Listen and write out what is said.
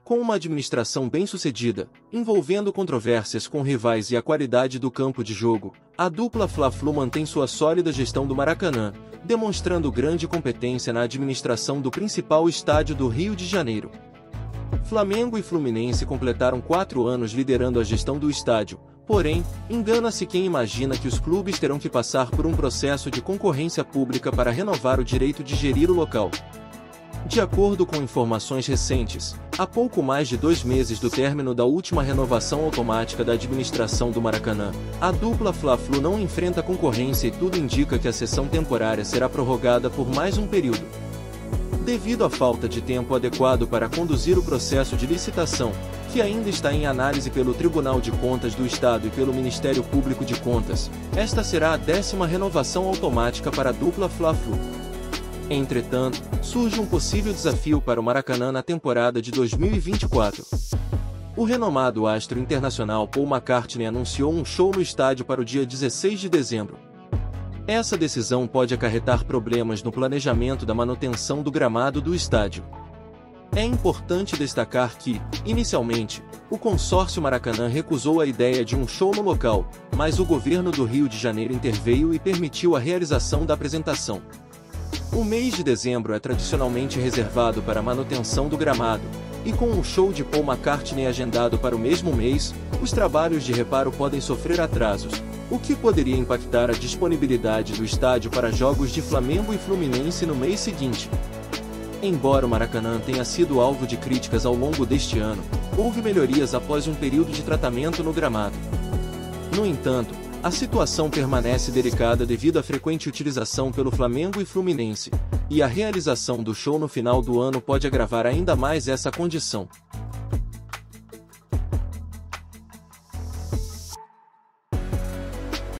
Com uma administração bem-sucedida, envolvendo controvérsias com rivais e a qualidade do campo de jogo, a dupla Fla-Flu mantém sua sólida gestão do Maracanã, demonstrando grande competência na administração do principal estádio do Rio de Janeiro. Flamengo e Fluminense completaram 4 anos liderando a gestão do estádio, porém, engana-se quem imagina que os clubes terão que passar por um processo de concorrência pública para renovar o direito de gerir o local. De acordo com informações recentes, há pouco mais de 2 meses do término da última renovação automática da administração do Maracanã, a dupla Fla-Flu não enfrenta concorrência e tudo indica que a cessão temporária será prorrogada por mais um período. Devido à falta de tempo adequado para conduzir o processo de licitação, que ainda está em análise pelo Tribunal de Contas do Estado e pelo Ministério Público de Contas, esta será a 10ª renovação automática para a dupla Fla-Flu. Entretanto, surge um possível desafio para o Maracanã na temporada de 2024. O renomado astro internacional Paul McCartney anunciou um show no estádio para o dia 16 de dezembro. Essa decisão pode acarretar problemas no planejamento da manutenção do gramado do estádio. É importante destacar que, inicialmente, o consórcio Maracanã recusou a ideia de um show no local, mas o governo do Rio de Janeiro interveio e permitiu a realização da apresentação. O mês de dezembro é tradicionalmente reservado para a manutenção do gramado, e com o show de Paul McCartney agendado para o mesmo mês, os trabalhos de reparo podem sofrer atrasos, o que poderia impactar a disponibilidade do estádio para jogos de Flamengo e Fluminense no mês seguinte. Embora o Maracanã tenha sido alvo de críticas ao longo deste ano, houve melhorias após um período de tratamento no gramado. No entanto, a situação permanece delicada devido à frequente utilização pelo Flamengo e Fluminense, e a realização do show no final do ano pode agravar ainda mais essa condição.